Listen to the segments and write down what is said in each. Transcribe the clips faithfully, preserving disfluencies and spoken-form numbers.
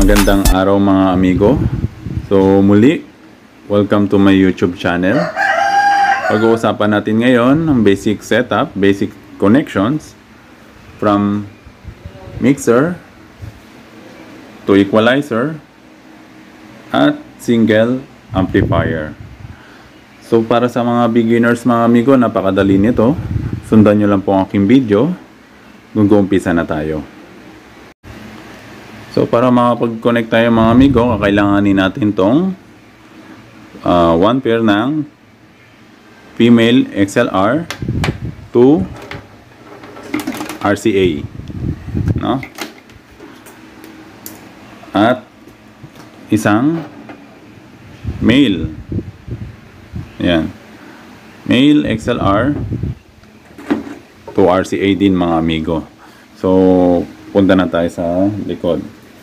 Magandang araw mga amigo. So muli, welcome to my YouTube channel. Pag-uusapan natin ngayon ang basic setup, basic connections from mixer to equalizer at single amplifier. So para sa mga beginners mga amigo, napakadali nito. Sundan nyo lang po ang aking video. Mag-uumpisa na tayo. So para makapag-connect tayo mga amigo, kakailanganin natin tong uh, one pair ng female X L R to R C A, no? At isang male. Ayan. Male X L R to R C A din mga amigo. So punta na tayo sa likod.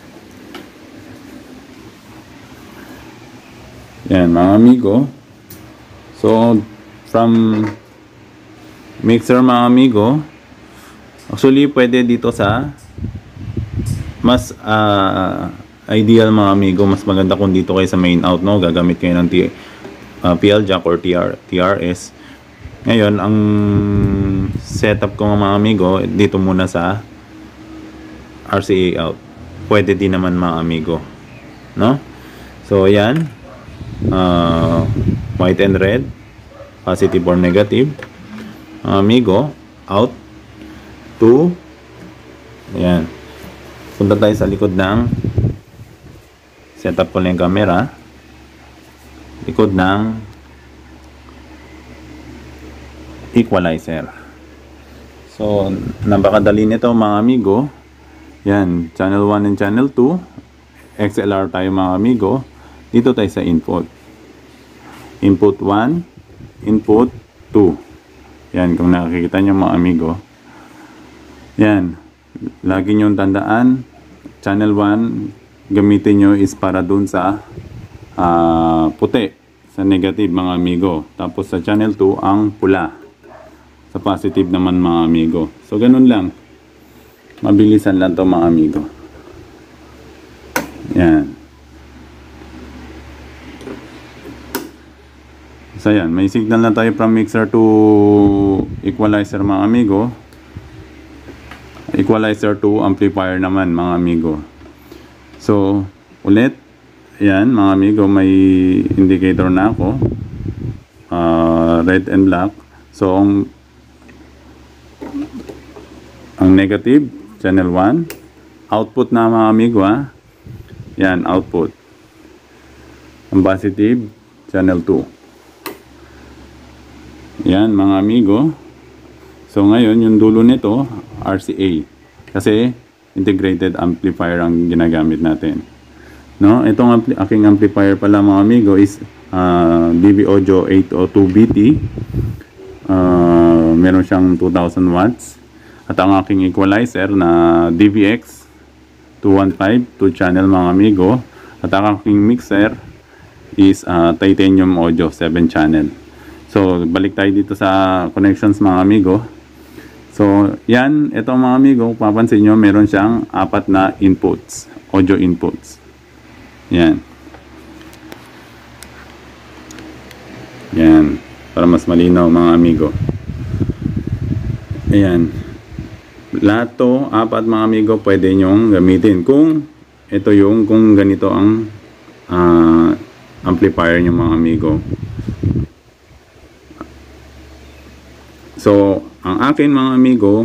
Yan mga amigo. So from mixer mga amigo, actually pwede dito sa mas uh, ideal mga amigo, mas maganda kung dito kayo sa main out, no? Gagamit kayo ng T, uh, P L jack or T R, T R S. Ngayon ang setup ko mga amigo dito muna sa R C A out. Pwede din naman mga amigo, no? So yan, uh, white and red, positive or negative mga amigo, out to, ayan, punta tayo sa likod ng setup ko lang yung camera, likod ng equalizer. So napakadali nito mga amigo. Yan, channel one and channel two, X L R tayo mga amigo. Dito tayo sa input. Input one, input two. Yan, kung nakikita nyo mga amigo. Yan, lagi nyo tandaan, channel one, gamitin nyo is para dun sa uh, puti, sa negative mga amigo. Tapos sa channel two, ang pula. Sa positive naman mga amigo. So ganun lang. Mabilisan lang to mga amigo. Yan. So yan, may signal na tayo from mixer to equalizer mga amigo. Equalizer to amplifier naman mga amigo. So ulit, yan mga amigo, may indicator na ako, uh, red and black. So ang, ang negative, channel one, output na mga amigo ha. Yan, output. Ang positive, channel two. Yan mga amigo. So ngayon yung dulo nito R C A, kasi integrated amplifier ang ginagamit natin, no? Itong ampli aking amplifier pala mga amigo is uh, D B Audio eight oh two B T. uh, meron siyang two thousand watts. At ang aking equalizer na D V X two fifteen, two channel mga amigo. At ang aking mixer is uh, titanium audio seven channel. So balik tayo dito sa connections mga amigo. So yan, ito mga amigo, papansin nyo meron siyang apat na inputs, audio inputs. Yan. Yan, para mas malinaw mga amigo. Ayan. Lahat to, apat mga amigo, pwede nyong gamitin kung ito yung, kung ganito ang uh, amplifier nyo mga amigo. So ang akin mga amigo,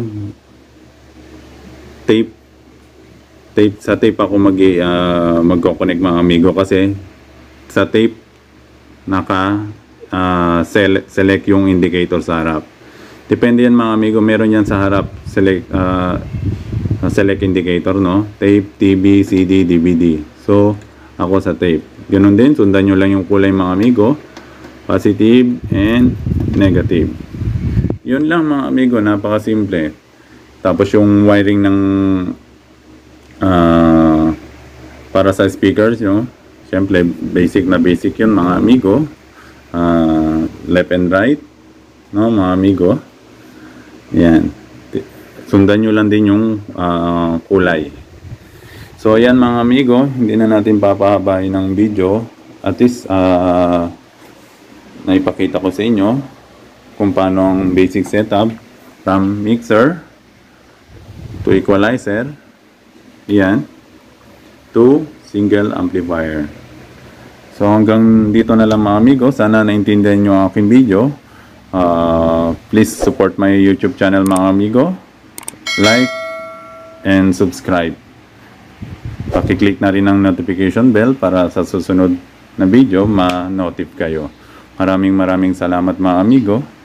tape tape sa tape ako mag uh, magko-connect mga amigo, kasi sa tape naka uh, select, select yung indicator sa harap. Depende yan mga amigo, meron yan sa harap select uh, select indicator, no? Tape, T V, C D, D V D. So ako sa tape. Ganun din, sundan nyo lang yung kulay mga amigo, positive and negative. Yun lang mga amigo, napakasimple. Tapos yung wiring ng uh, para sa speakers, no? Siyempre basic na basic yun mga amigo. Uh, left and right, no mga amigo. Yan. Sundan nyo lang din yung uh, kulay. So ayan mga amigo, hindi na natin papahabain ng video. At least uh, naipakita ko sa inyo kung paano ang basic setup from mixer to equalizer, yan, to single amplifier. So hanggang dito na lang mga amigo. Sana naintindihan nyo ang aking video. Uh, please support my YouTube channel mga amigo. Like and subscribe. Pakiclick na rin ang notification bell para sa susunod na video ma-notify kayo. Maraming maraming salamat mga amigo.